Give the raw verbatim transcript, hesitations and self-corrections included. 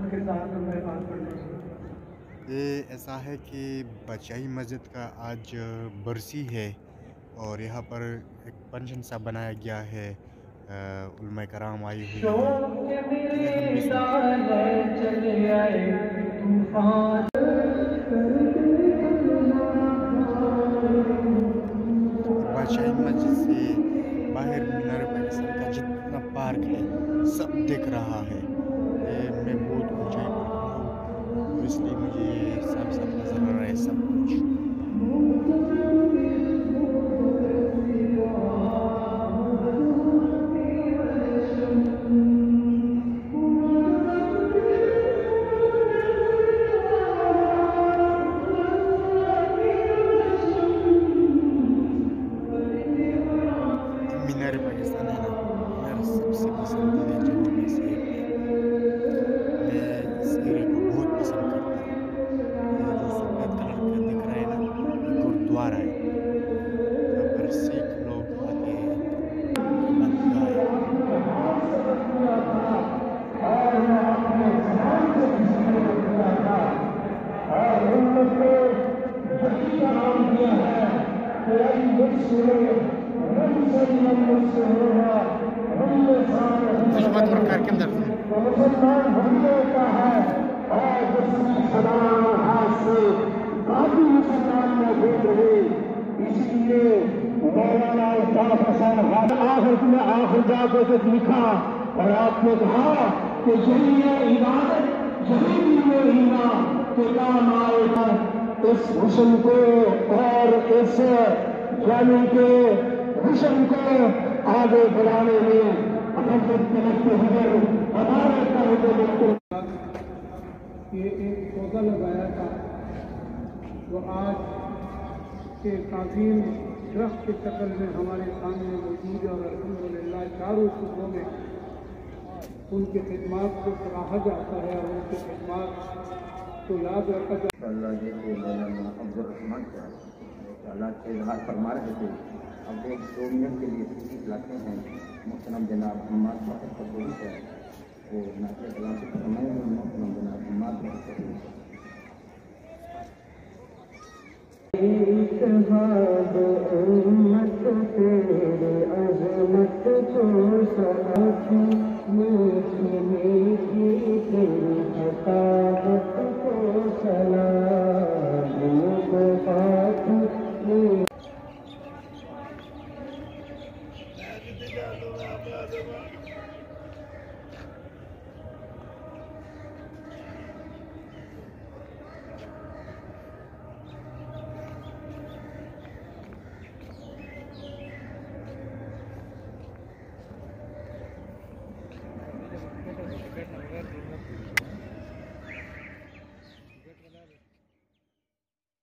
ये ऐसा है कि बचाई मस्जिद का आज बरसी है और यहाँ पर एक फंक्शन सा बनाया गया है। अ, उलमाए कराम आई हुई है। चलिए हम भी सुनते हैं। और बादशाही मस्जिद से बाहर मीनार पाकिस्तान का जितना पार्क है सब दिख रहा है। ये मैं बहुत ऊंचाई पर खड़ा हूँ तो इसलिए मुझे ये साफ साफ नजर आ रहा है सब कुछ। मीनार पाकिस्तान है ना, मीनार सबसे पसंदीदा जगहों में से एक है। मैं इस एरिया को बहुत पसंद करता हूँ। ये जो सफ़ेद कलर का दिख रहा है ना, ये गुरुद्वारा है जहाँ पर सिख लोग आते हैं, उनकी बदगाह है। खुशबत और कार्यक्रम दर्द है। इसलिए मौलाना उस्ताद हसन आखिर में आखिर जाके कुछ लिखा और आपने कहा कि यही है इबादत, यही भी वो ईमान के काम आएगा। इस हुस्न को और इस जानी के हुस्न को आगे बढ़ाने में मोहब्बत करते हुए हमारे तरह ये एक पौधा लगाया था वो आज के काफिल दरख्त के शक्ल में हमारे सामने मौजूद है और अल्हम्दुलिल्लाह चारों सूबों में उनके खिदमात को सराहा जाता है और उनके खिदमात को याद रखा जाता है। अल्लाह जैसे मौलाना अब्दुर्रहमान का अल्लाह के इजहार फरमा रहे थे। अब एक दो मिनट के लिए तशरीफ लाते हैं मोहतरम जनाब हम्माद बाहर फजूल है वो नाते कलाम से फरमाए हुए मोहतरम जनाब हम्माद बाहर फजूल है। इत्तेहाद उम्मत तेरे अज़मत को साथी